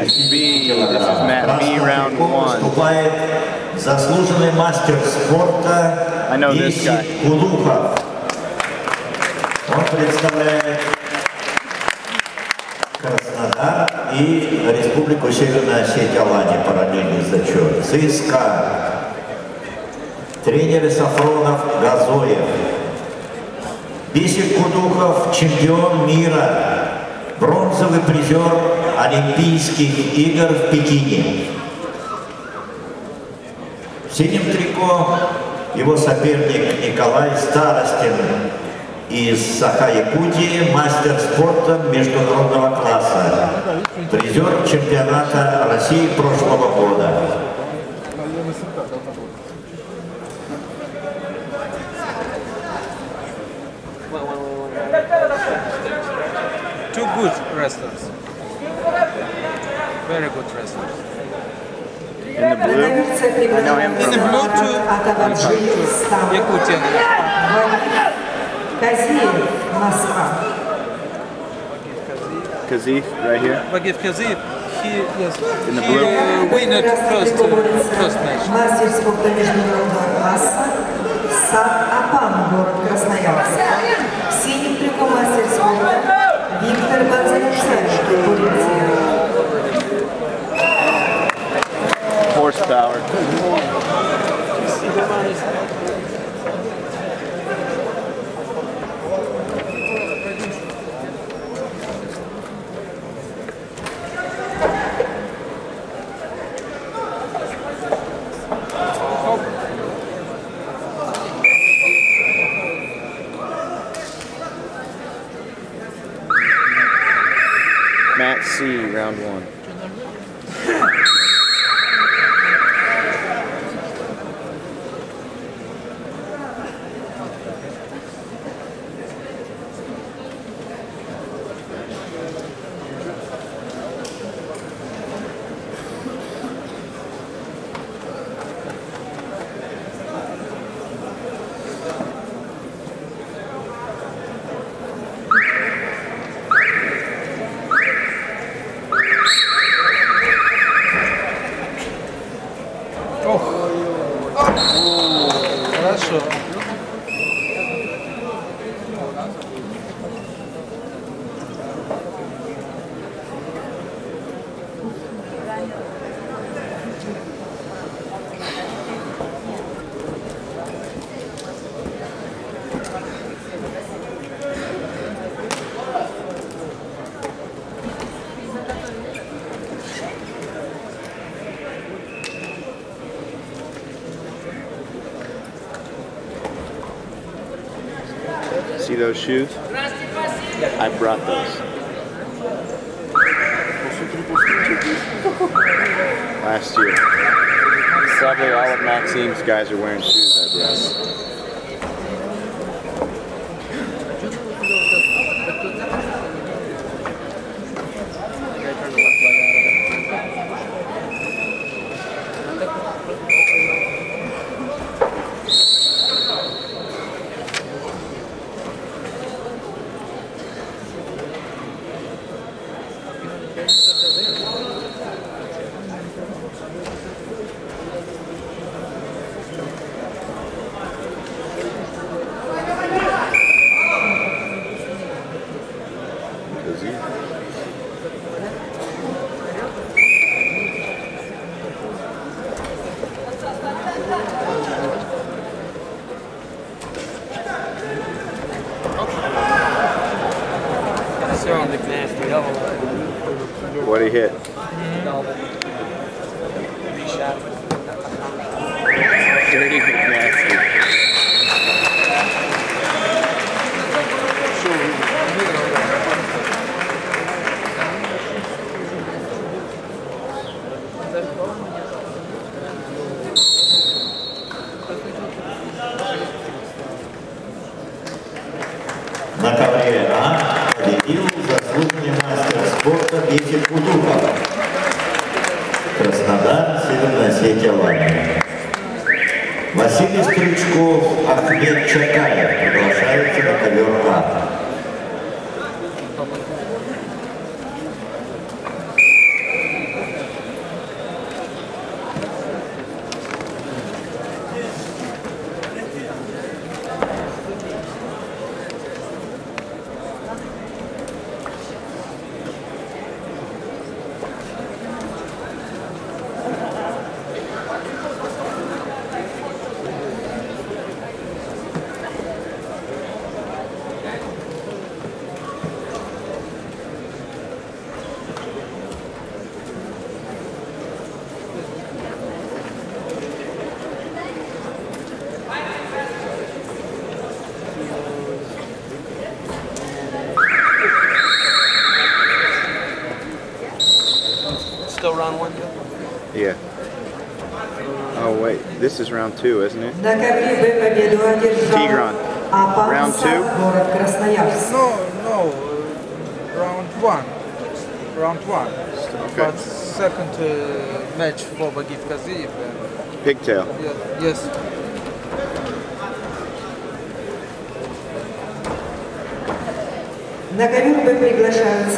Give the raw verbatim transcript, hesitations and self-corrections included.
B. This is mat B, round one. Заслуженный мастер спорта I know this guy. Кудухов. Он представляет Краснодар и Республику Северная Осетия, Алания, параллельный зачет. ЦСКА. Тренеры Сафронов, Газоев. Бисик Кудухов, чемпион мира, бронзовый призер Олимпийских игр в Пекине. В синем трико его соперник Николай Старостин из Саха-Якутии, мастер спорта международного класса, призер чемпионата России прошлого года. Two good wrestlers. Very good wrestlers. In the blue? I know him In the from blue too. Якутия. Kazif, right here? Вагиф Казиев. He, yes, In the he blue? uh, win it first, uh, first match. Мастер спорта международного класса Сад-Апан, город Красноярск. В синем трико мастер спорта Виктор Бонзалевский, Турция. Horsepower. Mat C, round one. Хорошо. See those shoes? I brought those. Last year. Sadly, all of Maxime's guys are wearing shoes I brought. What did he hit? Dirty McNasty. На ковре А победил заслуженный мастер спорта Бисик Кудухов. Краснодар, Северная Осетия, Алания. Василий Стручков, Ахмед Чакаев приглашается на ковер А. still round one yet? Yeah. Oh wait, this is round two, isn't it? На ковре Б победу одержал Tigran. Апан Round Сад, two? город Красноярск. No, no. Round one. Round one. Okay. But second uh, match for Bagif Kaziyev. uh, Pigtail. yeah, Yes. На ковер Б приглашаются